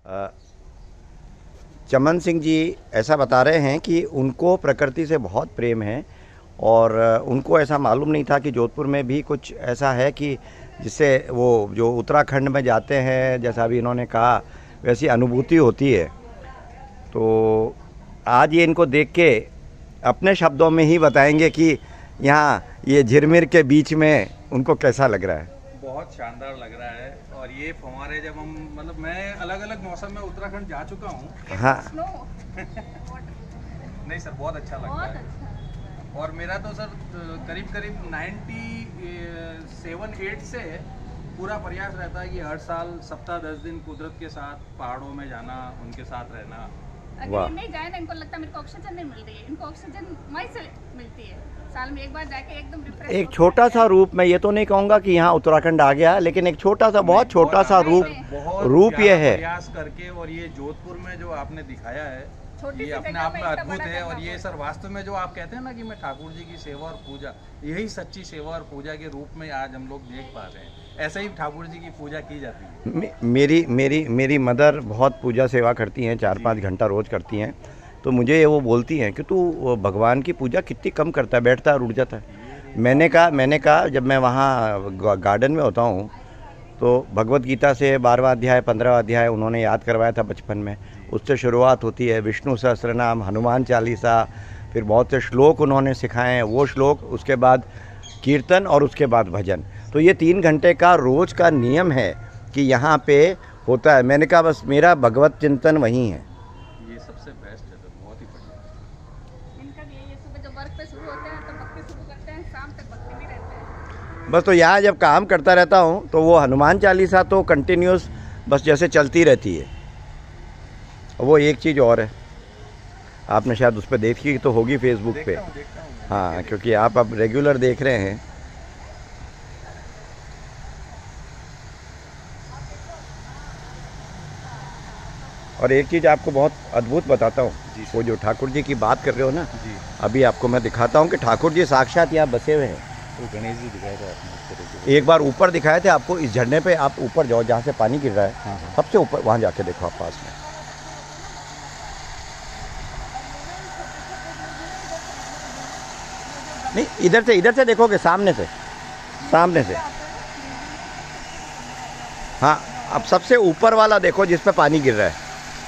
चमन सिंह जी ऐसा बता रहे हैं कि उनको प्रकृति से बहुत प्रेम है और उनको ऐसा मालूम नहीं था कि जोधपुर में भी कुछ ऐसा है कि जिससे वो जो उत्तराखंड में जाते हैं, जैसा अभी इन्होंने कहा, वैसी अनुभूति होती है। तो आज ये इनको देख के अपने शब्दों में ही बताएंगे कि यहाँ ये झिरमिर के बीच में उनको कैसा लग रहा है। बहुत शानदार लग रहा है। और ये फव्वारे जब हम मतलब मैं अलग अलग मौसम में उत्तराखंड जा चुका हूँ। हाँ नहीं सर, बहुत अच्छा लगता है। और मेरा तो सर करीब 97-8 से पूरा प्रयास रहता है कि हर साल सप्ताह 10 दिन कुदरत के साथ पहाड़ों में जाना, उनके साथ रहना। अगर नहीं जाए ना, इनको लगता है मेरे को ऑक्सीजन नहीं मिल रही है। इनको ऑक्सीजन मई से मिलती है। साल में एक बार जाके एकदम रिफ्रेश। एक छोटा सा रूप, मैं ये तो नहीं कहूँगा कि यहाँ उत्तराखंड आ गया, लेकिन एक छोटा सा, बहुत छोटा सा रूप ये है। प्रयास करके और ये जोधपुर में जो आपने दिखाया है ये अपने आप में अद्भुत है। और ये सर वास्तव में जो आप कहते हैं ना कि मैं ठाकुर जी की सेवा और पूजा, यही सच्ची सेवा और पूजा के रूप में आज हम लोग देख पा रहे हैं। ऐसे ही ठाकुर जी की पूजा की जाती है। मेरी मदर बहुत पूजा सेवा करती हैं, 4-5 घंटा रोज़ करती हैं। तो मुझे वो बोलती हैं कि तू भगवान की पूजा कितनी कम करता है, बैठता है और उठ जाता है। मैंने कहा जब मैं वहाँ गार्डन में होता हूँ तो भगवत गीता से 12वां अध्याय 15वां अध्याय उन्होंने याद करवाया था बचपन में। उससे शुरुआत होती है, विष्णु सहस्त्रनाम, हनुमान चालीसा, फिर बहुत से श्लोक उन्होंने सिखाए हैं, वो श्लोक, उसके बाद कीर्तन और उसके बाद भजन। तो ये 3 घंटे का रोज़ का नियम है कि यहाँ पे होता है। मैंने कहा बस मेरा भगवत चिंतन वहीं है। ये सबसे बेस्ट है सर, बहुत ही बढ़िया। इनका भी ये सुबह जब वर्क पे शुरू होते हैं तो भक्ति शुरू करते हैं, शाम तक भक्ति में रहते हैं। बस तो यहाँ जब काम करता रहता हूँ तो वो हनुमान चालीसा तो कंटिन्यूस बस जैसे चलती रहती है। वो एक चीज़ और है, आपने शायद उस पर देखी तो होगी फेसबुक पे। हाँ, क्योंकि आप अब रेगुलर देख रहे हैं। और एक चीज़ आपको बहुत अद्भुत बताता हूँ, वो जो ठाकुर जी की बात कर रहे हो ना जी, अभी आपको मैं दिखाता हूँ कि ठाकुर जी साक्षात यहाँ बसे हुए हैं। वो गणेश जी दिखाए थे आपने, एक बार ऊपर दिखाए थे आपको, इस झरने पे आप ऊपर जाओ जहाँ से पानी गिर रहा है। हाँ। सबसे ऊपर वहाँ जाके देखो आप पास में। नहीं, इधर से देखोगे, सामने से। हाँ, अब सबसे ऊपर वाला देखो जिस पे पानी गिर रहा है,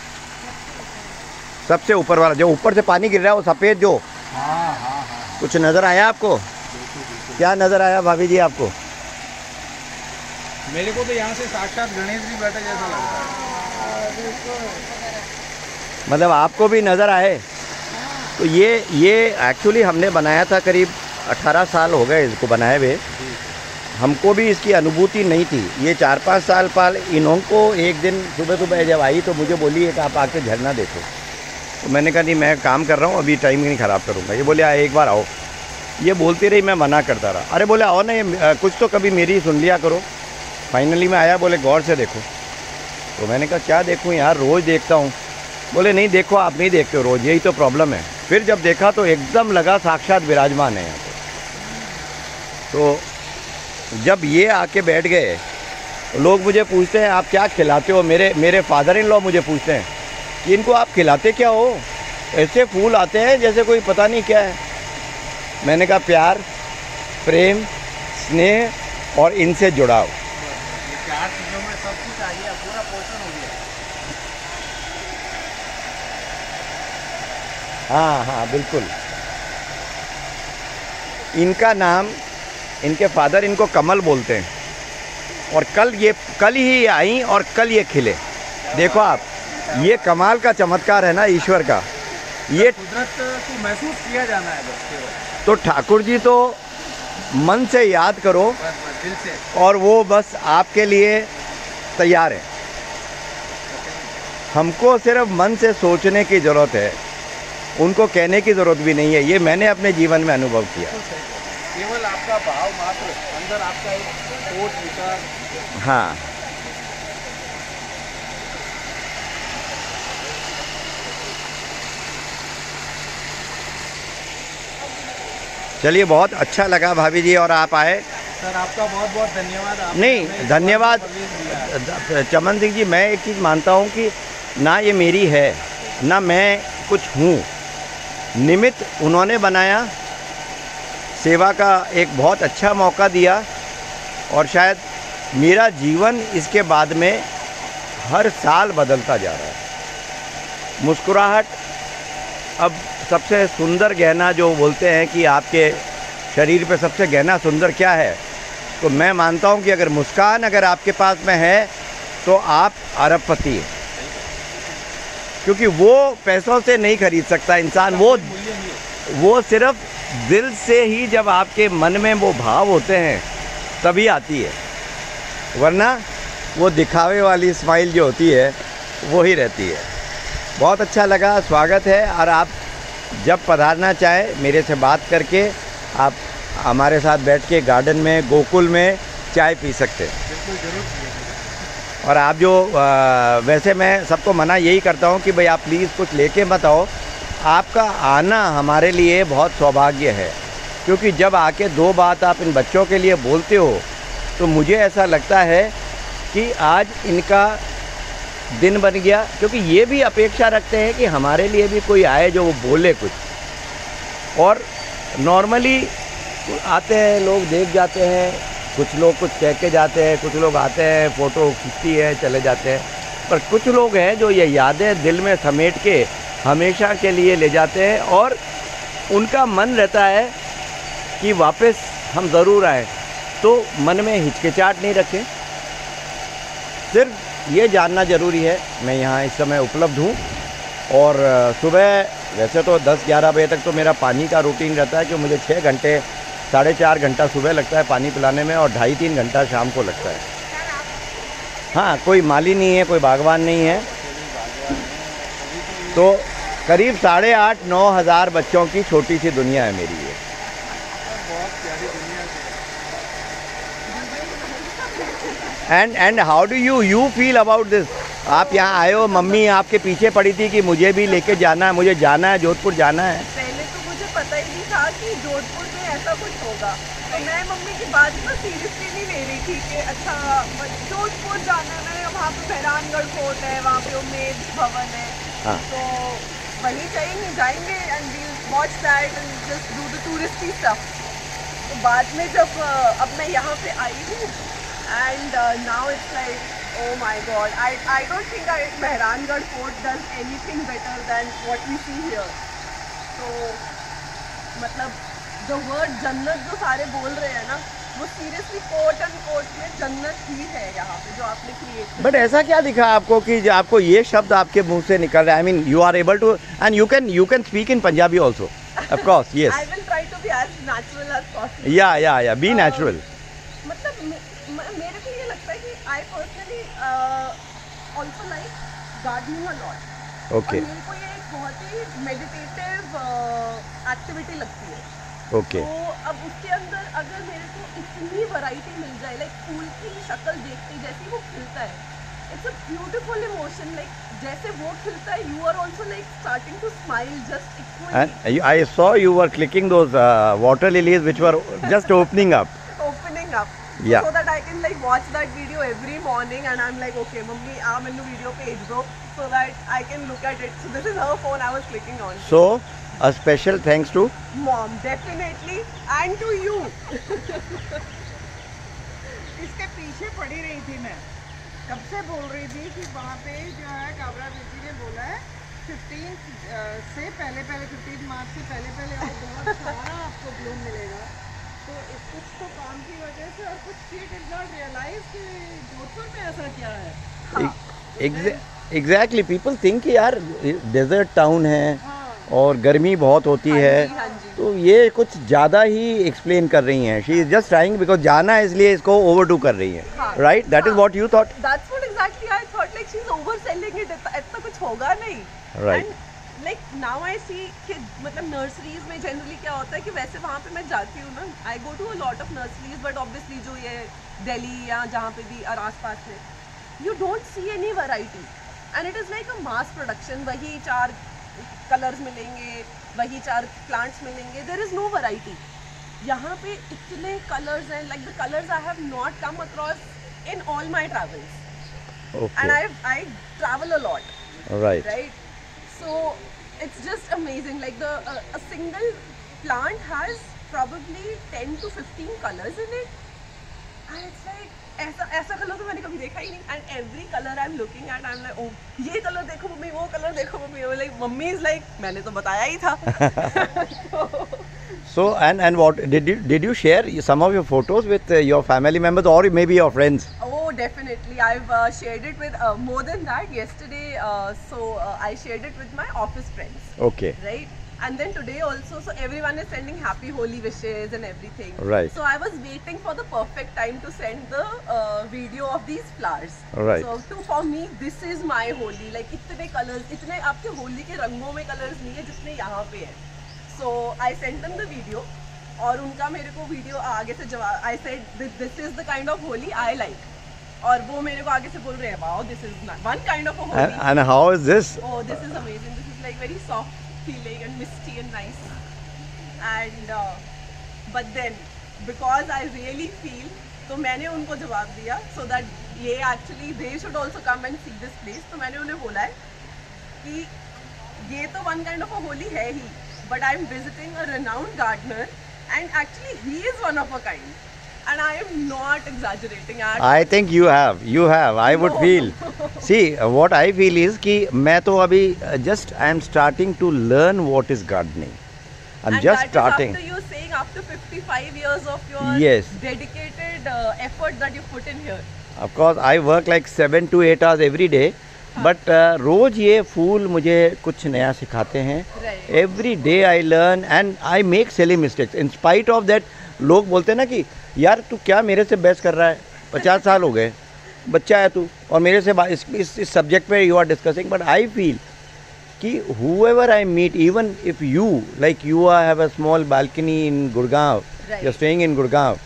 सबसे ऊपर वाला जो ऊपर से पानी गिर रहा है, वो सफ़ेद जो। हाँ। कुछ नज़र आया आपको? क्या नज़र आया भाभी जी आपको? मेरे को तो यहाँ से साक्षात गणेश जी बैठे जैसा लगता है। मतलब आपको भी नज़र आए? तो ये एक्चुअली हमने बनाया था, करीब 18 साल हो गए इसको बनाए हुए। हमको भी इसकी अनुभूति नहीं थी। ये 4-5 साल पहले इनको एक दिन सुबह जब आई तो मुझे बोली है कि आप आके झरना देखो। तो मैंने कहा नहीं, मैं काम कर रहा हूँ, अभी टाइम नहीं ख़राब करूँगा। ये बोले एक बार आओ। ये बोलती रही, मैं मना करता रहा। अरे बोले आओ ना, ये कुछ तो कभी मेरी सुन लिया करो। फाइनली मैं आया, बोले गौर से देखो। तो मैंने कहा क्या देखूँ यार, रोज़ देखता हूँ। बोले नहीं देखो, आप नहीं देखते हो रोज़, यही तो प्रॉब्लम है। फिर जब देखा तो एकदम लगा साक्षात विराजमान है यहाँ पे। तो जब ये आके बैठ गए, लोग मुझे पूछते हैं आप क्या खिलाते हो। मेरे फादर इन लॉ मुझे पूछते हैं कि इनको आप खिलाते क्या हो, ऐसे फूल आते हैं जैसे कोई पता नहीं क्या है। मैंने कहा प्यार, प्रेम, स्नेह और इनसे जुड़ाव। ये 4 चीज़ों में सब कुछ आ गया, पूरा पोषण हो गया। हाँ बिल्कुल। इनका नाम, इनके फादर इनको कमल बोलते हैं। और कल ही आई और कल ये खिले। देखो आप, ये कमाल का चमत्कार है ना ईश्वर का। ये कुदरत को महसूस किया जाना है बस। तो ठाकुर जी तो मन से याद करो, बस दिल से, और वो बस आपके लिए तैयार है। हमको सिर्फ मन से सोचने की ज़रूरत है, उनको कहने की ज़रूरत भी नहीं है। ये मैंने अपने जीवन में अनुभव किया। केवल आपका भाव मात्र, अंदर आपका एक सोच विचार। हाँ, चलिए बहुत अच्छा लगा भाभी जी और आप आए। सर आपका बहुत बहुत धन्यवाद। नहीं, धन्यवाद चमन सिंह जी। मैं एक चीज़ मानता हूँ कि ना ये मेरी है ना मैं कुछ हूँ, निमित्त उन्होंने बनाया, सेवा का एक बहुत अच्छा मौका दिया, और शायद मेरा जीवन इसके बाद में हर साल बदलता जा रहा है। मुस्कुराहट अब सबसे सुंदर गहना, जो बोलते हैं कि आपके शरीर पे सबसे गहना सुंदर क्या है, तो मैं मानता हूँ कि अगर मुस्कान अगर आपके पास में है तो आप अरबपति हैं, क्योंकि वो पैसों से नहीं खरीद सकता इंसान। वो सिर्फ दिल से ही, जब आपके मन में वो भाव होते हैं तभी आती है, वरना वो दिखावे वाली स्माइल जो होती है वो ही रहती है। बहुत अच्छा लगा, स्वागत है। और आप जब पधारना चाहें मेरे से बात करके आप हमारे साथ बैठ के गार्डन में, गोकुल में चाय पी सकते हैं। बिल्कुल, जरूर। और आप जो वैसे मैं सबको मना यही करता हूँ कि भाई आप प्लीज़ कुछ लेके मत आओ। आपका आना हमारे लिए बहुत सौभाग्य है, क्योंकि जब आके दो बात आप इन बच्चों के लिए बोलते हो तो मुझे ऐसा लगता है कि आज इनका दिन बन गया, क्योंकि ये भी अपेक्षा रखते हैं कि हमारे लिए भी कोई आए जो वो बोले कुछ। और नॉर्मली आते हैं लोग, देख जाते हैं, कुछ लोग कुछ कह के जाते हैं, कुछ लोग आते हैं, फ़ोटो खींचती है, चले जाते हैं, पर कुछ लोग हैं जो ये यादें दिल में समेट के हमेशा के लिए ले जाते हैं, और उनका मन रहता है कि वापस हम ज़रूर आएँ। तो मन में हिचकिचाहट नहीं रखें, सिर्फ ये जानना ज़रूरी है मैं यहाँ इस समय उपलब्ध हूँ। और सुबह वैसे तो 10-11 बजे तक तो मेरा पानी का रूटीन रहता है, कि मुझे 6 घंटे 4.5 घंटा सुबह लगता है पानी पिलाने में, और 2.5-3 घंटा शाम को लगता है। हाँ, कोई माली नहीं है, कोई बागवान नहीं है, तो करीब 8,500-9 हज़ार बच्चों की छोटी सी दुनिया है मेरी ये। And how do you feel about this? आप यहाँ आए हो, मम्मी आपके पीछे पड़ी थी कि मुझे भी लेके जाना है, मुझे जाना है, जोधपुर जाना है। पहले तो मुझे पता ही नहीं था कि जोधपुर में ऐसा कुछ होगा, तो मैं मम्मी की बात को सीरियसली नहीं ले रही थी कि अच्छा जोधपुर जाना है। मैं वहाँ पे मेहरानगढ़ फोर्ट है, वहाँ पे उम्मेद भवन है, हाँ। तो वहीं जाएंगे and we'll watch that and just do the touristy stuff. तो बाद में जब अब मैं यहाँ पे आई हूँ and now it's like, oh my god, I don't think Mehrangarh Fort does anything better than what we see here. So मतलब the word जन्नत जो सारे बोल रहे हैं ना, वो सीरियसली कोट एंड कोट में जन्नत ही है यहाँ पे जो आपने क्रिएट। बट ऐसा क्या दिखा आपको कि जो आपको ये शब्द आपके मुंह से निकल रहा है? I mean you are able to and you can speak in Punjabi also, of course, yes. I will try to be as natural as possible. या बी नेचुरल। मतलब मेरे को ये लगता है कि I personally also like gardening a lot. Okay. और मेरे को ये एक बहुत ही meditative activity लगती है। Okay. तो अब उसके अंदर अगर मेरे को इतनी वैरायटी मिल जाए, लाइक फूल की शक्ल देखते जैसे वो खिलता है, it's a beautiful emotion. Like जैसे वो खिलता है, you are also like starting to smile just equally. And I saw you were clicking those water lilies which were just opening up. Opening up. Yeah. So that I can like watch that video every morning and I'm like, okay, mummy, मैंने video भेज दो so that I can look at it. So this is her phone I was clicking on. So a special thanks to Mom, definitely, and to you. इसके पीछे पड़ी रही थी मैं, कब से बोल रही थी कि वहाँ पे जो है काबरा बेटी ने बोला है 15 से पहले 15 मार्च से पहले और बहुत सारा आपको ब्लूम मिलेगा। तो कुछ तो काम की वजह से और कुछ शी डिड नॉट रियलाइज कि जोधपुर में ऐसा क्या है। एग्जैक्टली पीपल थिंक कि यार डेजर्ट टाउन है और गर्मी बहुत होती है, तो ये कुछ ज़्यादा ही एक्सप्लेन कर रही हैं। She is just trying because जाना है इसलिए इसको ओवरडू कर रही है, right? That is what you thought? That's what exactly I thought, like she is overselling it, इतना कुछ होगा नहीं, right? Like now I see कि मतलब नर्सरीज में जनरली क्या होता है कि वैसे वहाँ पे मैं जाती हूँ ना, I go to a lot of nurseries, but obviously जो ये दिल्ली या जहाँ पे भी और आसपास में, you don't see any variety and it is like a mass production. वही 4 कलर्स मिलेंगे, वही 4 प्लांट्स मिलेंगे, देयर इज़ नो वैरायटी। यहाँ पे इतने कलर्स हैं, like the colors I have not come across in all my travels. And Okay. I travel a lot, Right. right? So it's just amazing. Like a single plant has probably 10 to 15 colors in it, and it's like ऐसा colour तो मैंने कभी देखा ही नहीं. And every color I'm looking at, I'm like, oh ये colour देखो mummy, वो colour देखो mummy. Like mummy is like, मैंने तो बताया ही था. So and what did you share some of your photos with your family members or maybe your friends? Oh, definitely. I've shared it with more than that. Yesterday, I shared it with my office friends. Okay. Right? And then today also, so everyone is sending happy Holi wishes and everything. Right. So I was waiting for the perfect time to send the video of these flowers. Right. So for me, this is my Holi. Like इतने colors, इतने आपके होली के रंगों में colors नहीं है जितने यहाँ पे है. So I sent them the video. और उनका मेरे को वीडियो आगे से जवाब, I said this is the kind of Holi I like. और वो मेरे को आगे से बोल रहे हैं, wow, this is one kind of a Holi. And how is this? Oh, this is amazing. This is like very soft feeling and misty and nice. And but then because I really feel, तो मैंने उनको जवाब दिया so that ये actually they should also come and see this place. तो मैंने उन्हें बोला है कि ये तो one kind of a Holi है ही, but I'm visiting a renowned gardener and actually he is one of a kind. And I am not exaggerating. I think you have. I would No. feel. See, what I feel is कि मैं तो अभी just I am starting to learn what is gardening. I'm and just that starting. is after you saying after 55 years of your Yes. dedicated effort that you put in here. Of course, I work like 7 to 8 hours every day. But रोज ये फूल मुझे कुछ नया सिखाते हैं. Right. Every day I learn and I make silly mistakes. In spite of that, लोग बोलते हैं ना कि यार तू क्या मेरे से बहस कर रहा है, 50 साल हो गए, बच्चा है तू और मेरे से इस सब्जेक्ट पे you are discussing. But I feel कि whoever I meet, even if you have a small balcony in Gurgaon, Right. you're staying in Gurgaon,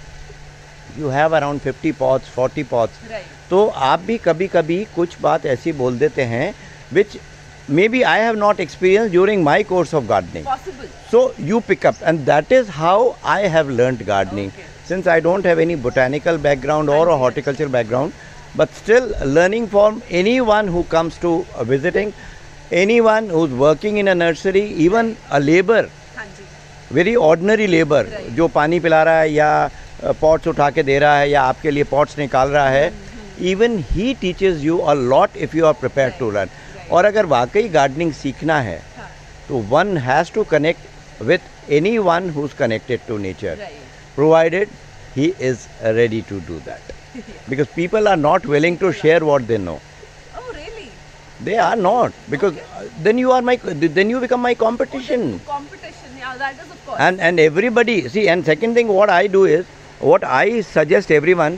you have around 50 pots, 40 pots. Right. तो आप भी कभी कभी कुछ बात ऐसी बोल देते हैं which maybe I have not experienced during my course of gardening. Possible. So you pick up, and that is how I have learnt gardening. Okay. Since I don't have any botanical background or a horticulture background, but still learning from anyone who comes to visiting, anyone who's working in a nursery, even a labor, हाँ जी. very ordinary labor, Right. जो पानी पिला रहा है या pots उठा के दे रहा है या आपके लिए पॉट्स निकाल रहा है, even he teaches you a lot if you are prepared to learn. और अगर वाकई गार्डनिंग सीखना है तो one has to connect with anyone who's connected to nature, Right. provided he is ready to do that. Because people are not willing to share what they know. Oh really? They are not, because then you become my competition. Competition. Yeah, that is of course. And everybody, see, and second thing what I do is, what I suggest everyone,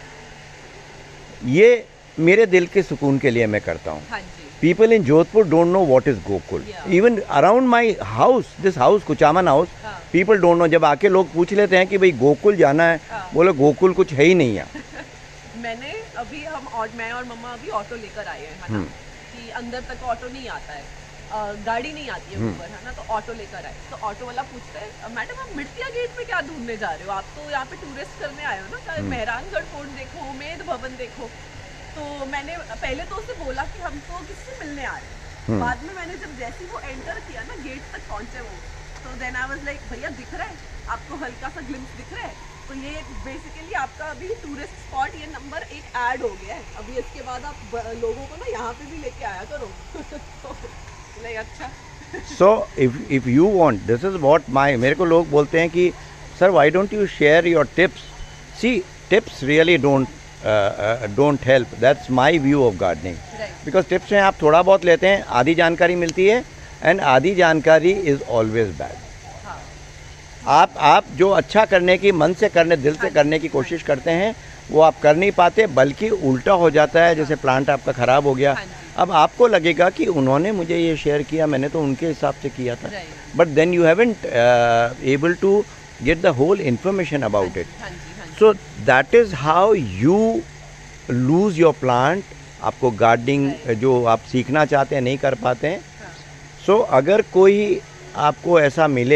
ये मेरे दिल के सुकून के लिए मैं करता हूँ. हाँ जी. People in Jodhpur don't know what is Gokul. Yeah. Even around my house, this house, Kuchaman house, हाँ. people don't know. जब आके लोग पूछ लेते हैं कि भाई गोकुल जाना है, हाँ. बोले गोकुल कुछ है ही नहीं है. मैंने अभी मैं और मम्मा अभी ऑटो लेकर आए हैं, है ना, कि अंदर तक ऑटो नहीं आता है, गाड़ी नहीं आती है ऊपर, है ना, तो ऑटो लेकर आए. तो ऑटो वाला पूछता है, मैडम आप मिर्तिया गेट में क्या ढूंढने जा रहे हो, आप तो यहाँ पे टूरिस्ट करने आए हो ना, मेहरानगढ़ फोर्ट देखो, उमेद भवन देखो. तो मैंने पहले तो उससे बोला कि हम तो किससे मिलने आ रहे हैं. बाद में मैंने जब जैसे वो एंटर किया ना, गेट तक पहुंचे वो, तो देन आई वाज लाइक, भैया दिख रहा है आपको, हल्का सा ग्लिम्स दिख रहा है, तो ये बेसिकली आपका अभी टूरिस्ट स्पॉट, ये नंबर 1 ऐड हो गया है. अभी इसके बाद आप लोगों को ना यहाँ पे भी लेके आया करो. तो लाइक अच्छा. So if you want, this is what मेरे को लोग बोलते हैं कि sir why don't you share your tips. See, tips really don't help. That's my view of gardening. Right. Because tips में आप थोड़ा बहुत लेते हैं, आधी जानकारी मिलती है, and आधी जानकारी is always bad. हाँ. आप जो अच्छा करने की, मन से करने, दिल से करने की कोशिश करते हैं, वो आप कर नहीं पाते, बल्कि उल्टा हो जाता है. जैसे प्लांट आपका ख़राब हो गया, हाँ जी. अब आपको लगेगा कि उन्होंने मुझे ये शेयर किया, मैंने तो उनके हिसाब से किया था. Right. But then you haven't able to get the whole information about it. हाँ जी. हाँ जी. So that is how you lose your plant. आपको गार्डनिंग जो आप सीखना चाहते हैं नहीं कर पाते हैं. सो अगर कोई आपको ऐसा मिले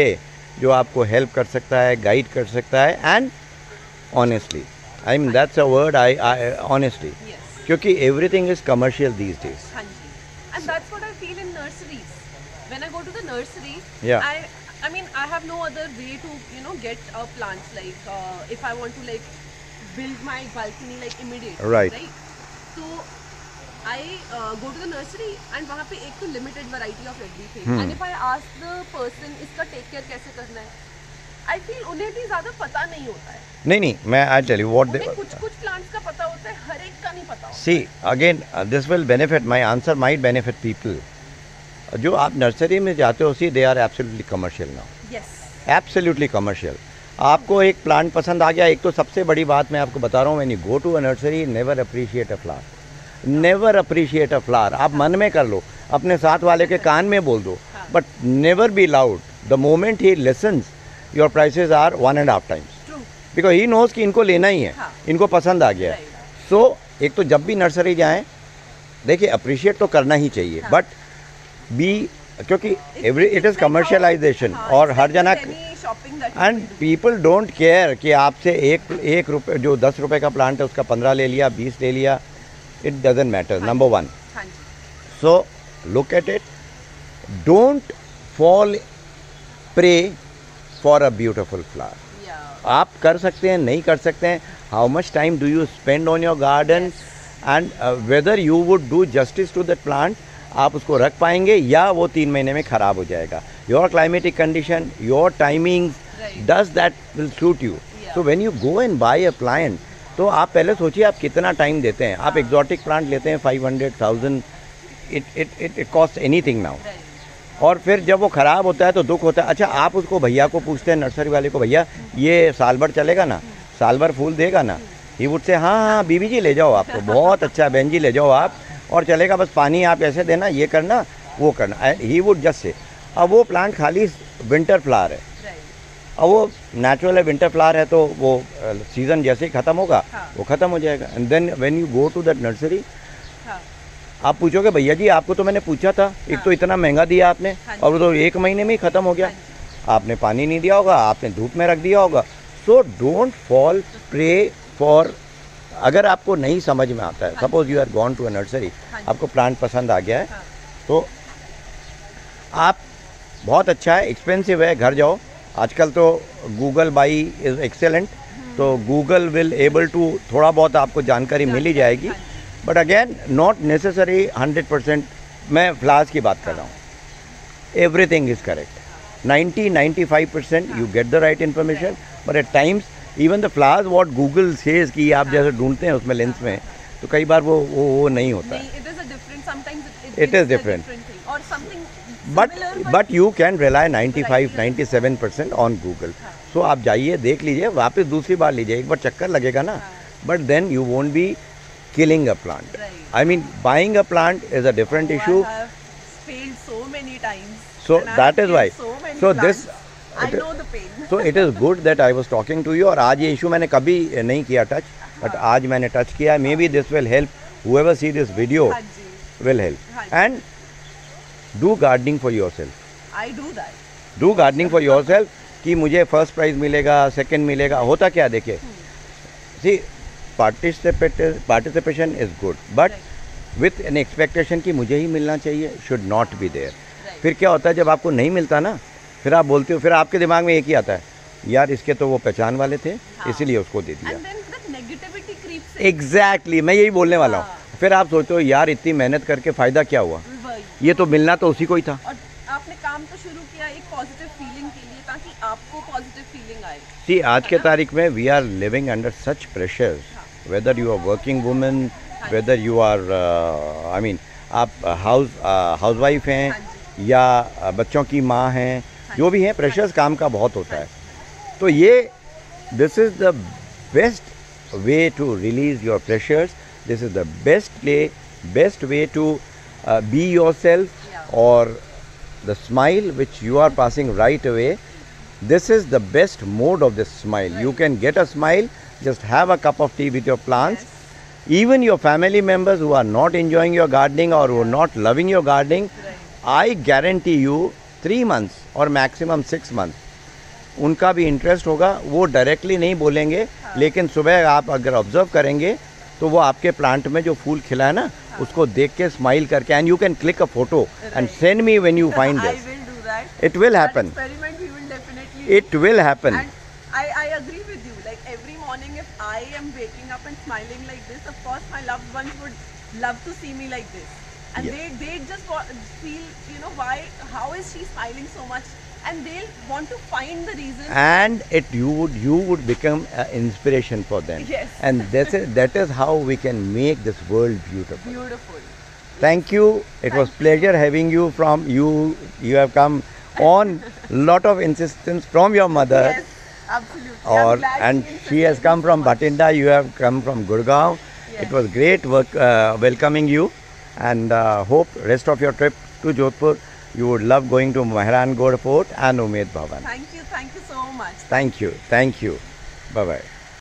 जो आपको हेल्प कर सकता है, गाइड कर सकता है, and honestly, I mean that's a word, I honestly, क्योंकि everything is commercial these days. हाँ जी. And that's what I feel in nurseries. When I go to the nursery, Yeah. I mean I have no other way to get plants, like if I want to like build my balcony like immediately, Right. So I go to the nursery and वहाँ पे एक तो limited variety of everything. And if I ask the person इसका take care कैसे करना है, I feel उन्हें भी ज़्यादा पता नहीं होता है. नहीं, मैं आई टेल यू व्हाट उन्हें कुछ प्लांट्स का पता होता है, हर एक का नहीं पता होता. See again this will benefit, my answer might benefit people. जो आप नर्सरी में जाते हो, see they are absolutely commercial now, Yes. Absolutely commercial. आपको एक प्लांट पसंद आ गया, एक तो सबसे बड़ी बात मैं आपको बता रहा हूँ, when you go to a nursery, never appreciate a flower, never appreciate a flower. आप मन में कर लो, अपने साथ वाले के कान में बोल दो, but never be loud. The moment he listens, your prices are 1.5 times, because he knows कि इनको लेना ही है, इनको पसंद आ गया है. सो एक तो जब भी नर्सरी जाएं, देखिए अप्रिशिएट तो करना ही चाहिए, बट बी, क्योंकि एवरी इट इज़ कमर्शियलाइजेशन, और हर जना, एंड पीपल डोंट केयर कि आपसे एक रुपये, जो 10 रुपये का प्लांट है उसका 15 ले लिया, 20 ले लिया, it doesn't matter. Number 1. So look at it, don't fall prey for a beautiful flower. आप कर सकते हैं, नहीं कर सकते हैं, how much time do you spend on your garden, and whether you would do justice to that plant. आप उसको रख पाएंगे या वो 3 महीने में ख़राब हो जाएगा. Your climatic condition, your timings, does that will suit you. So when you go and buy a plant, तो आप पहले सोचिए आप कितना टाइम देते हैं. आप एग्जॉटिक प्लांट लेते हैं 500,000, इट कॉस्ट एनीथिंग नाउ. और फिर जब वो ख़राब होता है तो दुख होता है. अच्छा, आप उसको भैया को पूछते हैं, नर्सरी वाले को, भैया ये साल भर चलेगा ना, साल भर फूल देगा ना? ही वुड से हाँ बीबी जी ले जाओ, आप तो बहुत अच्छा, बहन जी ले जाओ आप, और चलेगा, बस पानी आप ऐसे देना, ये करना, वो करना. He would just say. अब वो प्लांट खाली विंटर फ्लावर है, अब वो नेचुरल है, विंटर फ्लावर है, तो वो सीज़न जैसे ही ख़त्म होगा वो ख़त्म हो जाएगा. And then when you go to that nursery, आप पूछोगे भैया जी आपको तो मैंने पूछा था, एक तो इतना महंगा दिया आपने, और वो तो 1 महीने में ही ख़त्म हो गया. आपने पानी नहीं दिया होगा, आपने धूप में रख दिया होगा. So don't fall prey for, अगर आपको नहीं समझ में आता है, suppose you are gone to a nursery, आपको प्लांट पसंद आ गया है, तो आप, बहुत अच्छा है, एक्सपेंसिव है, घर जाओ. आजकल तो गूगल बाई इज़ एक्सेलेंट, तो गूगल विल एबल टू, थोड़ा बहुत आपको जानकारी मिल ही जाएगी. But again not necessary 100%. मैं फ्लावर्स की बात कर रहा हूँ, everything is correct. 90-95% you get the right information, but at times even the flowers what Google says कि आप जैसे ढूंढते हैं उसमें लेंस में, तो कई बार वो नहीं होता है. It is different. Or something but you can rely 95-97% on Google. So आप जाइए, देख लीजिए, वापस दूसरी बार लीजिए, एक बार चक्कर लगेगा ना, but then you won't be killing a plant. I mean, buying a plant is a different issue. I have failed so many times. So and I that have is why. killed so many So plants. this. I know the pain. So it is good that I was talking to you. और आज ये issue मैंने कभी नहीं किया touch, but आज मैंने touch किया. Maybe this will help whoever see this video. हाँ जी. Will help. And do gardening for yourself. I do that. Do gardening for yourself कि मुझे फर्स्ट प्राइज मिलेगा, सेकंड मिलेगा. होता क्या देखिए, see participation is good, but with an expectation कि मुझे ही मिलना चाहिए, शुड नॉट बी देयर. फिर क्या होता है जब आपको नहीं मिलता ना, फिर आप बोलते हो, फिर आपके दिमाग में एक ही आता है, यार इसके तो वो पहचान वाले थे, इसीलिए उसको दे दिया. And then that negativity creeps in. Exactly, मैं यही बोलने वाला हूँ. फिर आप सोचते हो यार इतनी मेहनत करके फ़ायदा क्या हुआ, वही. ये तो मिलना तो उसी को ही था. और आपने काम तो शुरू किया एक पॉजिटिव फीलिंग के लिए, ताकि आपको पॉजिटिव फीलिंग आए. सी आज के तारीख में we are living under such pressures, whether you are working women, whether you are I mean आप हाउसवाइफ हैं या बच्चों की माँ हैं, जो भी हैं, प्रेशर्स काम का बहुत होता है. तो ये this is the best way to release your pressures. This is the best way to be yourself, or the smile which you are passing right away. This is the best mode of this smile. You can get a smile, just have a cup of tea with your plants. Even your family members who are not enjoying your gardening or who are not loving your gardening, I guarantee you 3 months or maximum 6 months, उनका भी interest होगा, वो directly नहीं बोलेंगे, लेकिन सुबह आप अगर ऑब्जर्व करेंगे तो वो आपके प्लांट में जो फूल खिला है ना, उसको देख के स्माइल करके, and you can click a photo and send me when you find I this. will do that. It will That happen. experiment we will definitely do. It will happen. And I agree with you. Like every morning, if I am waking up and smiling like this, of course my loved ones would love to see me like this, and Yeah. they just feel, you know, how is she smiling so much, and they'll want to find the reason. And you would become an inspiration for them. Yes. And that is how we can make this world beautiful. Beautiful. Thank you. It was pleasure having you. You have come on lot of insistence from your mother. Yes, absolutely. I'm glad And she she has insisted come so from much. Bathinda. You have come from Gurgaon. Yes. It was great welcoming you, and hope rest of your trip to Jodhpur you would love going to Mehran Gord Fort and Umaid Bhavan. Thank you so much. Thank you. Bye bye.